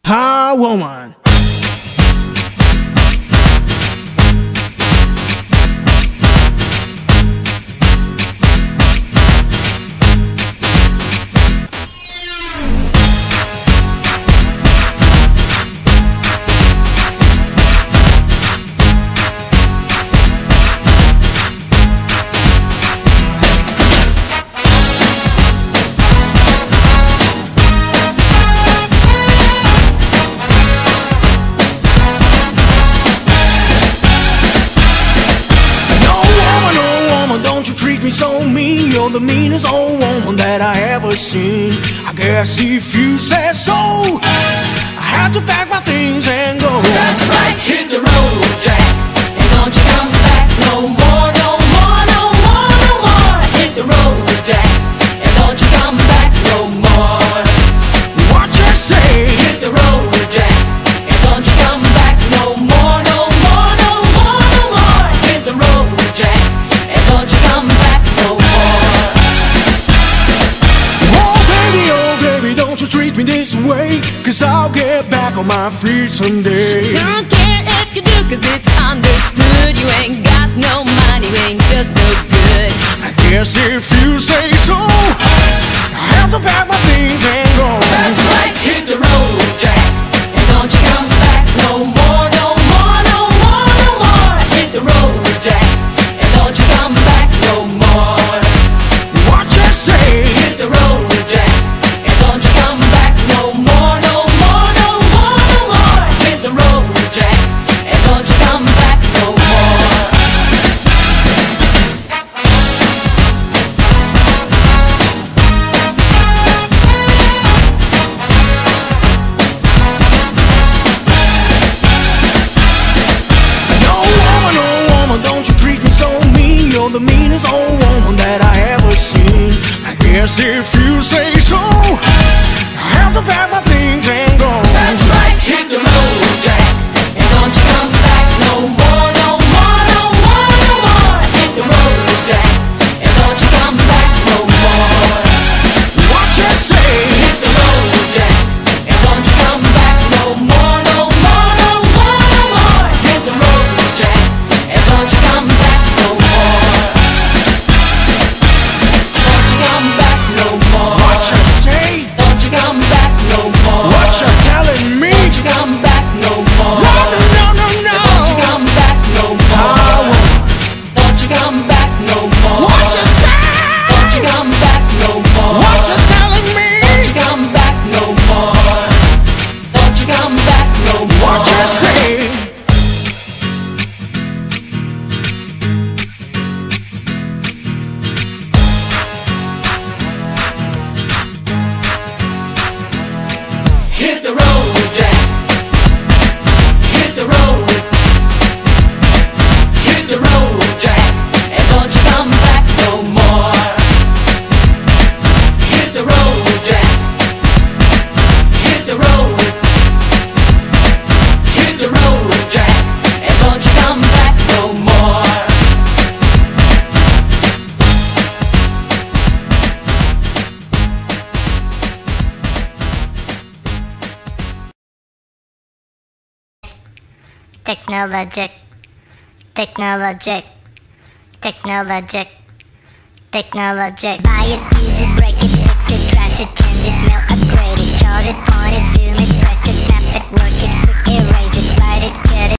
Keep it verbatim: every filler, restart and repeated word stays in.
Hi, woman. So mean, you're the meanest old woman that I ever seen. I guess if you said so, I have to pack my things and go. That's right, hit the road, Jack, and don't you come back no more, no more, no more, no more. Hit the road, Jack, and don't you come back no more. What you say? Hit the road, Jack, and don't you come back no more, no more, no more, no more. Hit the road, Jack, and don't you come back. Me this way, cause I'll get back on my feet someday. Don't care if you do, cause it's understood. You ain't got no money, you ain't just no good. I guess if you say so, I have to pack my things and go. That's right, hit the road, Jack, and don't you come back no more, no more, no more, no more. Hit the road, Jack, and don't you come back no more. What you say? Hit the road, Jack, and don't you come back no more, no more, no more, no more. Hit the road, Jack, and don't you come back no more. No woman, no woman, don't you treat me so mean. You're the meanest old woman that I ever seen. I guess if you say so, I have to pack my things and go. That's right, hit the road, Jack, and don't you come back no more, no more, no more, no more. Hit the road, Jack, and don't you come back no more. What you say? Hit the road, Jack, and don't you come back no more, no more, no more, no more. Hit the road, Jack, and don't you come back no more. Don't you come back no more. What you say? Don't you come back no more. What you telling me? Don't you come back no more. No, no, no, no, no. Don't you come back no more. Don't you come back no more. What you say? Don't you come back no more. What you telling me? Don't you come back no more. Don't you come back no more. What you say? Hit the road, Jack. Hit the road. Hit the road, Jack, and don't you come back no more. Hit the road, Jack. Hit the road. Hit the road, Jack, and don't you come back no more. Technologic, technologic, technologic, technologic. Buy it, use it, break it, fix it, crash it, change it, mail, upgrade it, charge it.